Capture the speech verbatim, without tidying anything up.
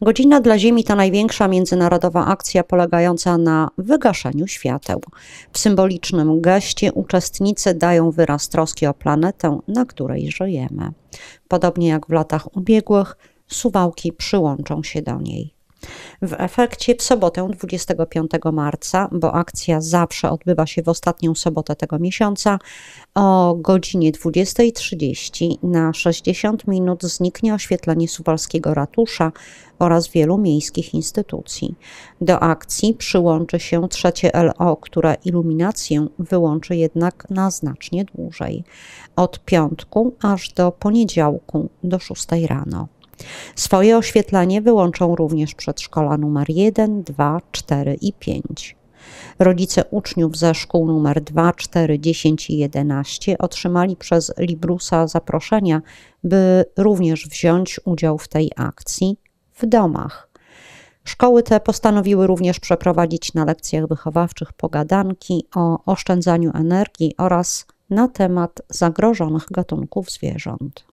Godzina dla Ziemi to największa międzynarodowa akcja polegająca na wygaszeniu świateł. W symbolicznym geście uczestnicy dają wyraz troski o planetę, na której żyjemy. Podobnie jak w latach ubiegłych, Suwałki przyłączą się do niej. W efekcie w sobotę dwudziestego piątego marca, bo akcja zawsze odbywa się w ostatnią sobotę tego miesiąca, o godzinie dwudziestej trzydzieści na sześćdziesiąt minut zniknie oświetlenie suwalskiego ratusza oraz wielu miejskich instytucji. Do akcji przyłączy się trzecie L O, które iluminację wyłączy jednak na znacznie dłużej. Od piątku aż do poniedziałku do szóstej rano. Swoje oświetlenie wyłączą również przedszkola numer jeden, dwa, cztery i pięć. Rodzice uczniów ze szkół numer dwa, cztery, dziesięć i jedenaście otrzymali przez Librusa zaproszenia, by również wziąć udział w tej akcji w domach. Szkoły te postanowiły również przeprowadzić na lekcjach wychowawczych pogadanki o oszczędzaniu energii oraz na temat zagrożonych gatunków zwierząt.